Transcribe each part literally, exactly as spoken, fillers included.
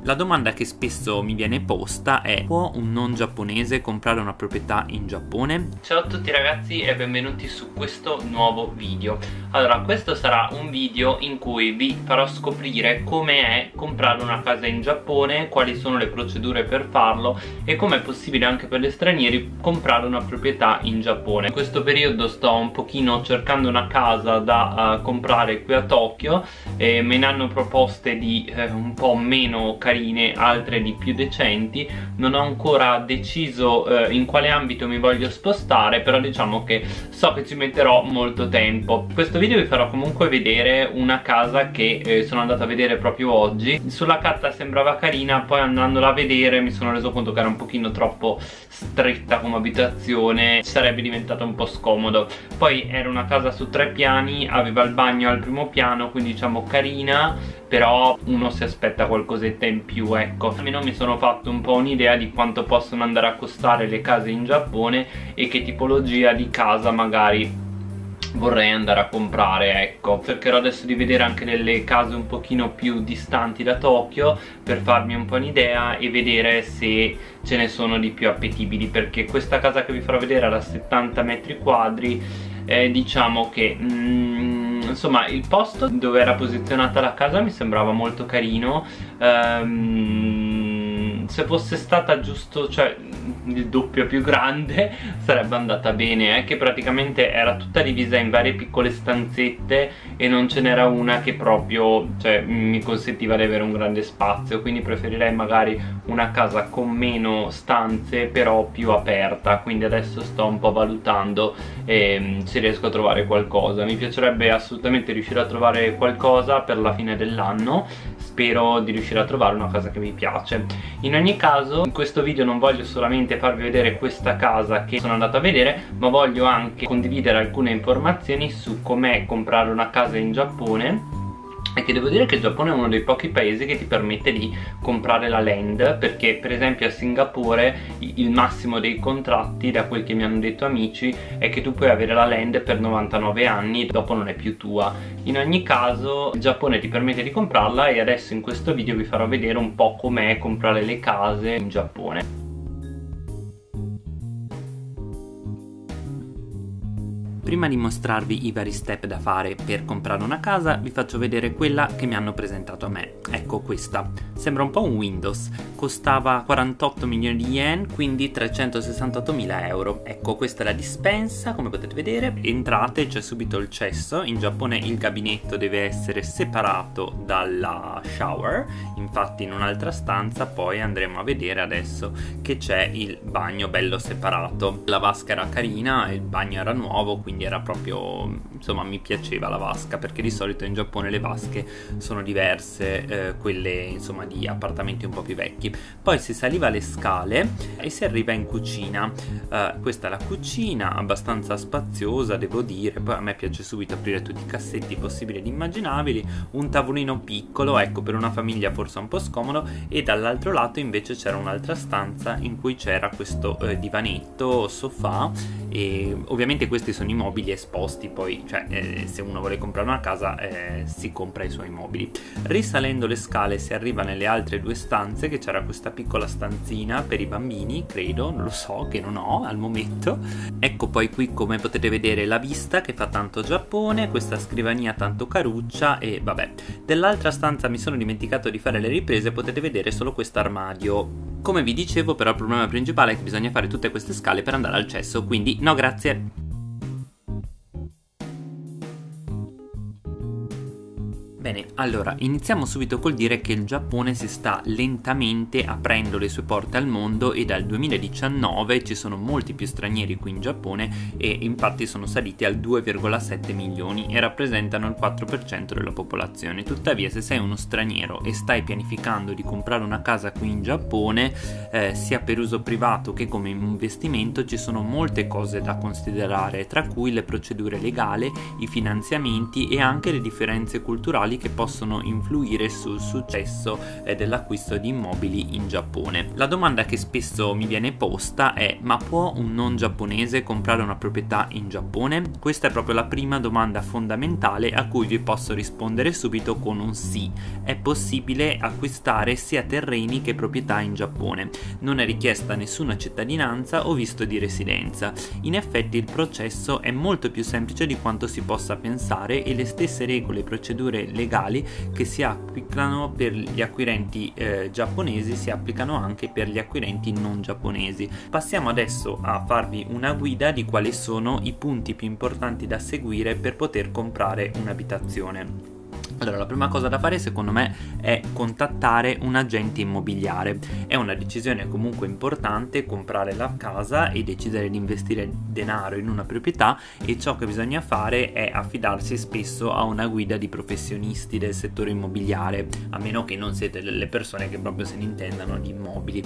La domanda che spesso mi viene posta è: può un non giapponese comprare una proprietà in Giappone? Ciao a tutti ragazzi e benvenuti su questo nuovo video. Allora, questo sarà un video in cui vi farò scoprire come è comprare una casa in Giappone, quali sono le procedure per farlo e come è possibile anche per gli stranieri comprare una proprietà in Giappone. In questo periodo sto un pochino cercando una casa da uh, comprare qui a Tokyo e me ne hanno proposte di eh, un po' meno carine, altre di più decenti. Non ho ancora deciso eh, in quale ambito mi voglio spostare, però diciamo che so che ci metterò molto tempo. In questo video vi farò comunque vedere una casa che eh, sono andato a vedere proprio oggi. Sulla carta sembrava carina, poi andandola a vedere mi sono reso conto che era un pochino troppo stretta come abitazione, sarebbe diventato un po' scomodo. Poi era una casa su tre piani, aveva il bagno al primo piano, quindi diciamo carina, però uno si aspetta qualcosetta in più, ecco. Almeno mi sono fatto un po' un'idea di quanto possono andare a costare le case in Giappone e che tipologia di casa magari vorrei andare a comprare, ecco. Cercherò adesso di vedere anche delle case un pochino più distanti da Tokyo per farmi un po' un'idea e vedere se ce ne sono di più appetibili, perché questa casa che vi farò vedere era settanta metri quadri. Eh, diciamo che mm, insomma il posto dove era posizionata la casa mi sembrava molto carino. ehm, se fosse stata giusto, cioè il doppio più grande, sarebbe andata bene, eh, che praticamente era tutta divisa in varie piccole stanzette e non ce n'era una che proprio, cioè, mi consentiva di avere un grande spazio, quindi preferirei magari una casa con meno stanze però più aperta. Quindi adesso sto un po' valutando ehm, se riesco a trovare qualcosa. Mi piacerebbe assolutamente riuscire a trovare qualcosa per la fine dell'anno. Spero di riuscire a trovare una casa che mi piace. In ogni caso, in questo video non voglio solamente farvi vedere questa casa che sono andato a vedere, ma voglio anche condividere alcune informazioni su com'è comprare una casa in Giappone. E che devo dire che il Giappone è uno dei pochi paesi che ti permette di comprare la land, perché per esempio a Singapore il massimo dei contratti, da quel che mi hanno detto amici, è che tu puoi avere la land per novantanove anni, dopo non è più tua. In ogni caso il Giappone ti permette di comprarla e adesso in questo video vi farò vedere un po' com'è comprare le case in Giappone. Prima di mostrarvi i vari step da fare per comprare una casa, vi faccio vedere quella che mi hanno presentato a me. Ecco questa. Sembra un po' un Windows. Costava quarantotto milioni di yen, quindi trecentosessantottomila euro. Ecco, questa è la dispensa, come potete vedere. Entrate, c'è subito il cesso. In Giappone il gabinetto deve essere separato dalla shower, infatti in un'altra stanza poi andremo a vedere adesso che c'è il bagno bello separato. La vasca era carina, il bagno era nuovo, quindi era proprio, insomma, mi piaceva la vasca, perché di solito in Giappone le vasche sono diverse, eh, quelle insomma di appartamenti un po' più vecchi. Poi si saliva le scale e si arriva in cucina. eh, questa è la cucina, abbastanza spaziosa devo dire. Poi a me piace subito aprire tutti i cassetti possibili ed immaginabili. Un tavolino piccolo, ecco, per una famiglia forse un po' scomodo, e dall'altro lato invece c'era un'altra stanza in cui c'era questo eh, divanetto, sofà, e ovviamente questi sono i mobili esposti. Poi, cioè, eh, se uno vuole comprare una casa eh, si compra i suoi mobili. Risalendo le scale si arriva nelle altre due stanze, che c'era questa piccola stanzina per i bambini, credo, non lo so, che non ho al momento. Ecco poi qui, come potete vedere, la vista che fa tanto Giappone, questa scrivania tanto caruccia e vabbè. Dell'altra stanza mi sono dimenticato di fare le riprese, potete vedere solo questo armadio. Come vi dicevo, però il problema principale è che bisogna fare tutte queste scale per andare al cesso, quindi no grazie. Bene, allora iniziamo subito col dire che il Giappone si sta lentamente aprendo le sue porte al mondo e dal duemiladiciannove ci sono molti più stranieri qui in Giappone e infatti sono saliti al due virgola sette milioni e rappresentano il quattro per cento della popolazione. Tuttavia, se sei uno straniero e stai pianificando di comprare una casa qui in Giappone, eh, sia per uso privato che come investimento, ci sono molte cose da considerare, tra cui le procedure legali, i finanziamenti e anche le differenze culturali fondamentali che possono influire sul successo eh, dell'acquisto di immobili in Giappone. La domanda che spesso mi viene posta è: ma può un non giapponese comprare una proprietà in Giappone? Questa è proprio la prima domanda fondamentale a cui vi posso rispondere subito con un sì. È possibile acquistare sia terreni che proprietà in Giappone. Non è richiesta nessuna cittadinanza o visto di residenza. In effetti il processo è molto più semplice di quanto si possa pensare e le stesse regole e procedure legali che si applicano per gli acquirenti eh, giapponesi si applicano anche per gli acquirenti non giapponesi. Passiamo adesso a farvi una guida di quali sono i punti più importanti da seguire per poter comprare un'abitazione. Allora, la prima cosa da fare secondo me è contattare un agente immobiliare. È una decisione comunque importante comprare la casa e decidere di investire denaro in una proprietà, e ciò che bisogna fare è affidarsi spesso a una guida di professionisti del settore immobiliare, a meno che non siete delle persone che proprio se ne intendano di immobili,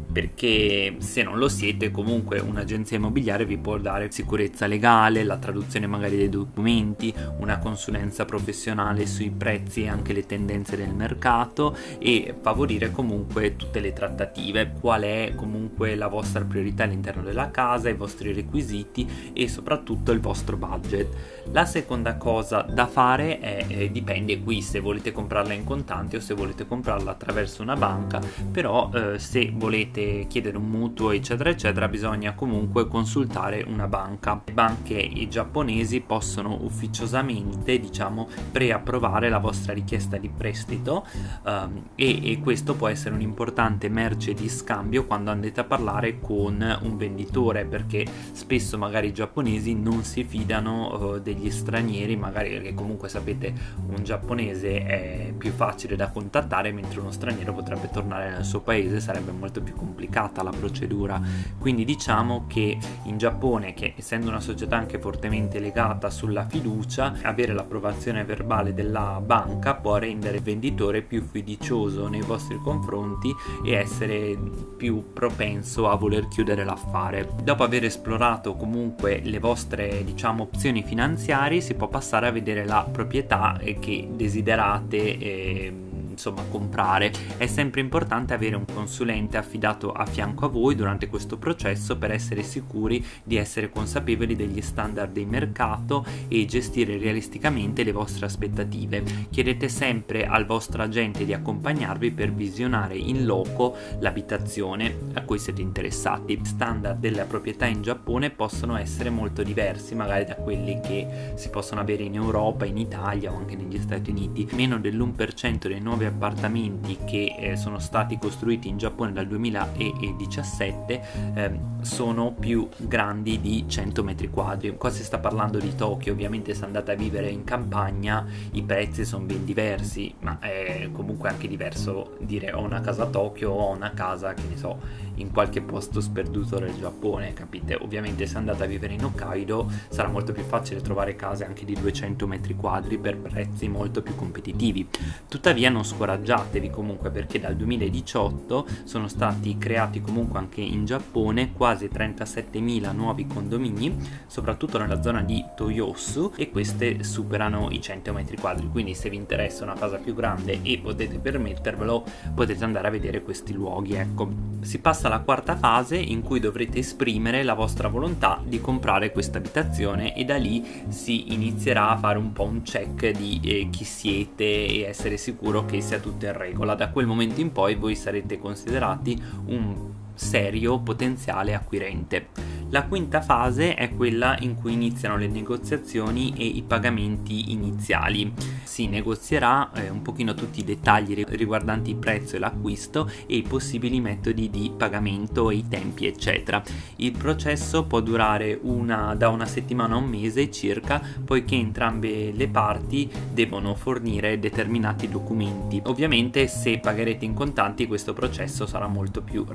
perché se non lo siete comunque un'agenzia immobiliare vi può dare sicurezza legale, la traduzione magari dei documenti, una consulenza professionale sui prezzi e anche le tendenze del mercato, e favorire comunque tutte le trattative, qual è comunque la vostra priorità all'interno della casa, i vostri requisiti e soprattutto il vostro budget. La seconda cosa da fare è, eh, dipende qui se volete comprarla in contanti o se volete comprarla attraverso una banca, però eh, se volete chiedere un mutuo eccetera eccetera bisogna comunque consultare una banca. Le banche giapponesi possono ufficiosamente, diciamo, preapprovare la vostra richiesta di prestito um, e, e questo può essere un'importante merce di scambio quando andate a parlare con un venditore, perché spesso magari i giapponesi non si fidano uh, degli stranieri, magari perché comunque sapete un giapponese è più facile da contattare mentre uno straniero potrebbe tornare nel suo paese, sarebbe molto più complicata la procedura. Quindi diciamo che in Giappone, che essendo una società anche fortemente legata sulla fiducia, avere l'approvazione verbale della banca può rendere il venditore più fiducioso nei vostri confronti e essere più propenso a voler chiudere l'affare. Dopo aver esplorato comunque le vostre, diciamo, opzioni finanziarie, si può passare a vedere la proprietà che desiderate eh, insomma comprare. È sempre importante avere un consulente affidato a fianco a voi durante questo processo per essere sicuri di essere consapevoli degli standard di mercato e gestire realisticamente le vostre aspettative. Chiedete sempre al vostro agente di accompagnarvi per visionare in loco l'abitazione a cui siete interessati. Gli standard della proprietà in Giappone possono essere molto diversi magari da quelli che si possono avere in Europa, in Italia o anche negli Stati Uniti. Meno dell'uno per cento dei nuovi appartamenti che eh, sono stati costruiti in Giappone dal duemiladiciassette eh, sono più grandi di cento metri quadri. Qua si sta parlando di Tokyo, ovviamente se andate a vivere in campagna i prezzi sono ben diversi, ma è comunque anche diverso dire ho una casa a Tokyo o ho una casa, che ne so, in qualche posto sperduto del Giappone, capite? Ovviamente se andate a vivere in Hokkaido sarà molto più facile trovare case anche di duecento metri quadri per prezzi molto più competitivi. Tuttavia non scoraggiatevi comunque, perché dal duemiladiciotto sono stati creati comunque anche in Giappone quasi trentasettemila nuovi condomini, soprattutto nella zona di Toyosu, e queste superano i cento metri quadri, quindi se vi interessa una casa più grande e potete permettervelo potete andare a vedere questi luoghi. Ecco, si passa alla quarta fase in cui dovrete esprimere la vostra volontà di comprare questa abitazione, e da lì si inizierà a fare un po' un check di eh, chi siete e essere sicuro che sia tutto in regola. Da quel momento in poi voi sarete considerati un serio potenziale acquirente. La quinta fase è quella in cui iniziano le negoziazioni e i pagamenti iniziali. Si negozierà eh, un pochino tutti i dettagli riguardanti il prezzo e l'acquisto e i possibili metodi di pagamento e i tempi eccetera. Il processo può durare una, da una settimana a un mese circa, poiché entrambe le parti devono fornire determinati documenti. Ovviamente se pagherete in contanti questo processo sarà molto più rapido.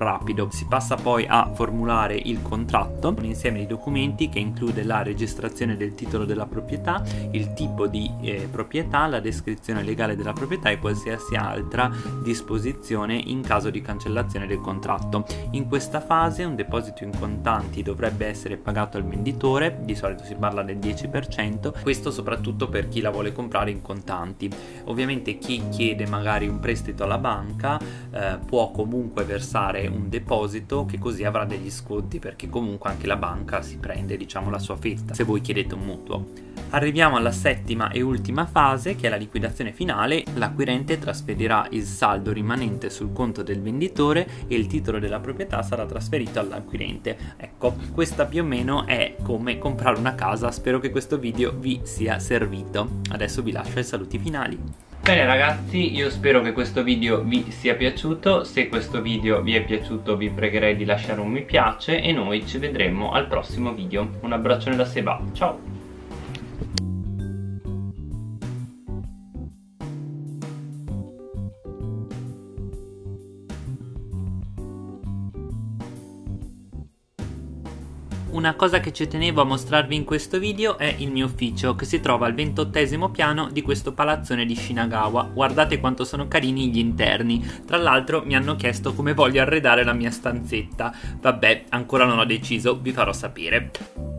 video si passa poi a formulare il contratto, un insieme di documenti che include la registrazione del titolo della proprietà, il tipo di eh, proprietà, la descrizione legale della proprietà e qualsiasi altra disposizione in caso di cancellazione del contratto. In questa fase un deposito in contanti dovrebbe essere pagato al venditore, di solito si parla del dieci per cento, questo soprattutto per chi la vuole comprare in contanti. Ovviamente chi chiede magari un prestito alla banca eh, può comunque versare un deposito, che così avrà degli sconti, perché comunque anche la banca si prende, diciamo, la sua fetta se voi chiedete un mutuo. Arriviamo alla settima e ultima fase, che è la liquidazione finale. L'acquirente trasferirà il saldo rimanente sul conto del venditore e il titolo della proprietà sarà trasferito all'acquirente. Ecco, questa più o meno è come comprare una casa. Spero che questo video vi sia servito. Adesso vi lascio ai saluti finali. Bene ragazzi, io spero che questo video vi sia piaciuto. Se questo video vi è piaciuto vi pregherei di lasciare un mi piace e noi ci vedremo al prossimo video. Un abbraccione da Seba, ciao! Una cosa che ci tenevo a mostrarvi in questo video è il mio ufficio, che si trova al ventottesimo piano di questo palazzone di Shinagawa. Guardate quanto sono carini gli interni. Tra l'altro mi hanno chiesto come voglio arredare la mia stanzetta. Vabbè, ancora non ho deciso, vi farò sapere.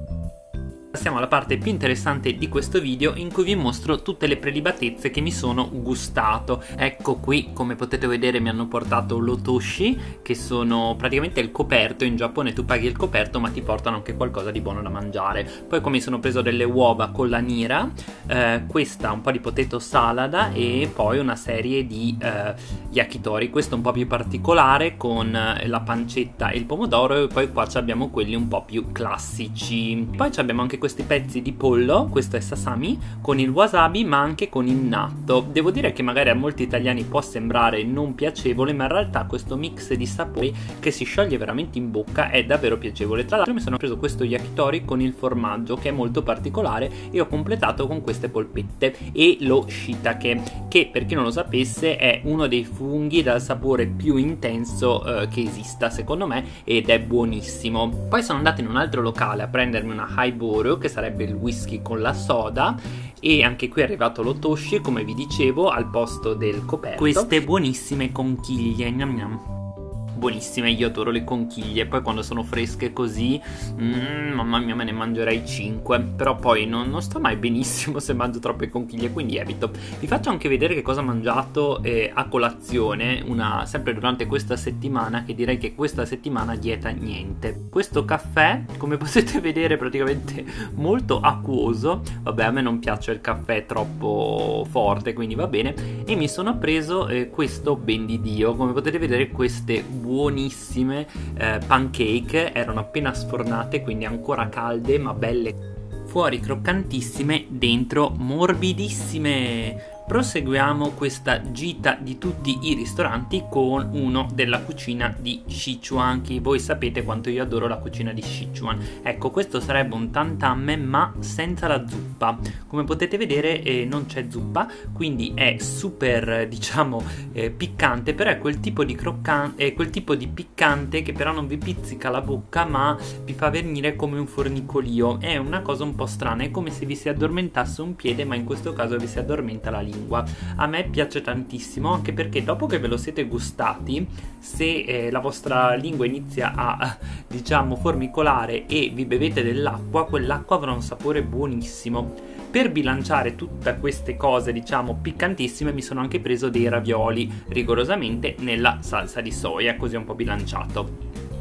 Passiamo alla parte più interessante di questo video, in cui vi mostro tutte le prelibatezze che mi sono gustato. Ecco qui, come potete vedere, mi hanno portato l'otoshi, che sono praticamente il coperto. In Giappone tu paghi il coperto ma ti portano anche qualcosa di buono da mangiare. Poi come mi sono preso delle uova con la nira, eh, questa un po' di potato salada e poi una serie di eh, yakitori. Questo un po' più particolare con eh, la pancetta e il pomodoro, e poi qua abbiamo quelli un po' più classici. Poi abbiamo anche questi pezzi di pollo, questo è sasami, con il wasabi ma anche con il natto. Devo dire che magari a molti italiani può sembrare non piacevole, ma in realtà questo mix di sapori che si scioglie veramente in bocca è davvero piacevole. Tra l'altro mi sono preso questo yakitori con il formaggio, che è molto particolare, e ho completato con queste polpette e lo shiitake, che per chi non lo sapesse è uno dei funghi dal sapore più intenso eh, che esista secondo me, ed è buonissimo. Poi sono andato in un altro locale a prendermi una highball, che sarebbe il whisky con la soda, e anche qui è arrivato l'otoshi, come vi dicevo, al posto del coperto. Queste buonissime conchiglie, gnam gnam. Buonissime, io adoro le conchiglie. Poi quando sono fresche così, mm, mamma mia, me ne mangerei cinque. Però poi non, non sto mai benissimo se mangio troppe conchiglie, quindi evito. Vi faccio anche vedere che cosa ho mangiato eh, a colazione, una, sempre durante questa settimana, che direi che questa settimana dieta niente. Questo caffè, come potete vedere, praticamente molto acquoso. Vabbè, a me non piace il caffè troppo forte, quindi va bene. E mi sono preso eh, questo ben di Dio. Come potete vedere, queste buonissime eh, pancake erano appena sfornate, quindi ancora calde ma belle, fuori croccantissime, dentro morbidissime. Proseguiamo questa gita di tutti i ristoranti con uno della cucina di Sichuan, che voi sapete quanto io adoro la cucina di Sichuan. Ecco, questo sarebbe un tantamme ma senza la zuppa. Come potete vedere eh, non c'è zuppa, quindi è super, diciamo, eh, piccante, però è quel tipo di croccante, è quel tipo di piccante che però non vi pizzica la bocca ma vi fa venire come un fornicolio. È una cosa un po' strana, è come se vi si addormentasse un piede, ma in questo caso vi si addormenta la lingua. A me piace tantissimo, anche perché dopo che ve lo siete gustati, se eh, la vostra lingua inizia a, diciamo, formicolare e vi bevete dell'acqua, quell'acqua avrà un sapore buonissimo. Per bilanciare tutte queste cose, diciamo, piccantissime, mi sono anche preso dei ravioli, rigorosamente nella salsa di soia, così un po' bilanciato.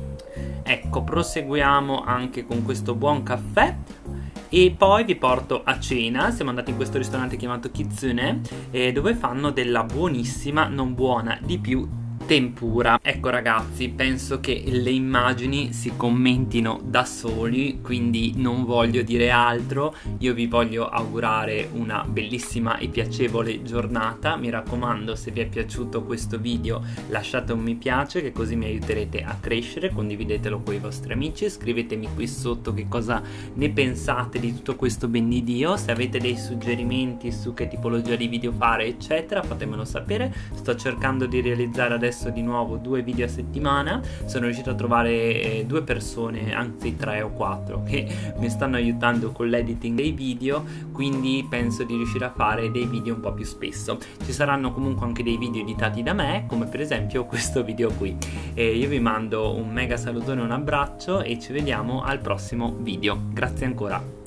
Ecco, proseguiamo anche con questo buon caffè. E poi vi porto a cena. Siamo andati in questo ristorante chiamato Kitsune, eh, dove fanno della buonissima, non buona di più, tempura. Ecco ragazzi, penso che le immagini si commentino da soli, quindi non voglio dire altro. Io vi voglio augurare una bellissima e piacevole giornata. Mi raccomando, se vi è piaciuto questo video lasciate un mi piace, che così mi aiuterete a crescere. Condividetelo con i vostri amici, scrivetemi qui sotto che cosa ne pensate di tutto questo ben di Dio. Se avete dei suggerimenti su che tipologia di video fare eccetera, fatemelo sapere. Sto cercando di realizzare adesso adesso di nuovo due video a settimana. Sono riuscito a trovare eh, due persone, anzi tre o quattro, che mi stanno aiutando con l'editing dei video, quindi penso di riuscire a fare dei video un po' più spesso. Ci saranno comunque anche dei video editati da me, come per esempio questo video qui. E io vi mando un mega salutone, un abbraccio e ci vediamo al prossimo video. Grazie ancora.